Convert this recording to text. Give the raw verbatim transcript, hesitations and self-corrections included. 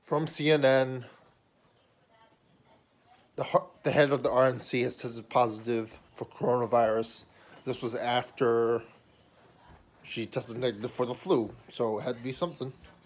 From C N N, the, the head of the R N C has tested positive for coronavirus. This was after she tested negative for the flu, so it had to be something.